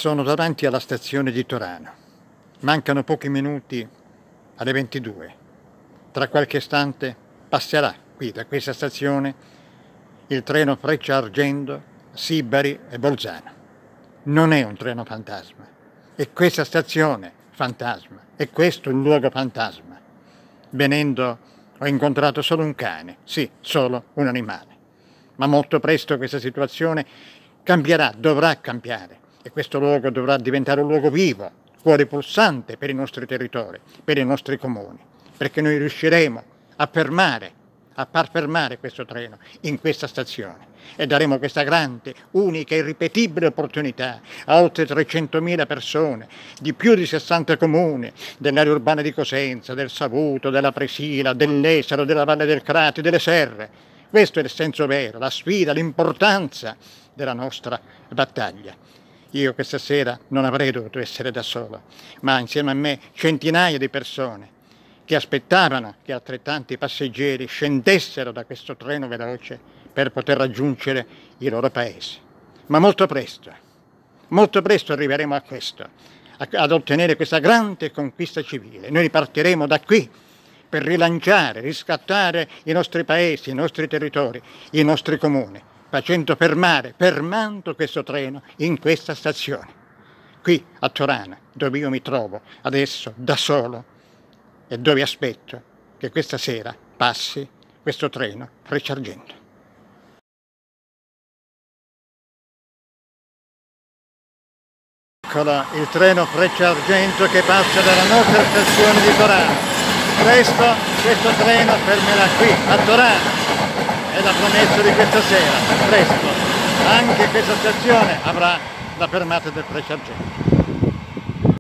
Sono davanti alla stazione di Torano. Mancano pochi minuti alle 22. Tra qualche istante passerà qui da questa stazione il treno Frecciargento, Sibari e Bolzano. Non è un treno fantasma, è questa stazione fantasma, è questo il luogo fantasma. Venendo ho incontrato solo un cane, sì, solo un animale. Ma molto presto questa situazione cambierà, dovrà cambiare. E questo luogo dovrà diventare un luogo vivo, cuore pulsante per i nostri territori, per i nostri comuni, perché noi riusciremo a far fermare questo treno in questa stazione e daremo questa grande, unica e irripetibile opportunità a oltre 300.000 persone di più di 60 comuni dell'area urbana di Cosenza, del Savuto, della Presila, dell'Esero, della Valle del Crati, delle Serre. Questo è il senso vero, la sfida, l'importanza della nostra battaglia. Io questa sera non avrei dovuto essere da solo, ma insieme a me centinaia di persone che aspettavano che altrettanti passeggeri scendessero da questo treno veloce per poter raggiungere i loro paesi. Ma molto presto arriveremo a questo, ad ottenere questa grande conquista civile. Noi ripartiremo da qui per rilanciare, riscattare i nostri paesi, i nostri territori, i nostri comuni, fermando questo treno in questa stazione, qui a Torano, dove io mi trovo adesso da solo e dove aspetto che questa sera passi questo treno Frecciargento. Eccolo il treno Frecciargento che passa dalla nostra stazione di Torano. Presto questo treno fermerà qui a Torano. È la promessa di questa sera, presto, anche questa stazione avrà la fermata del Frecciargento.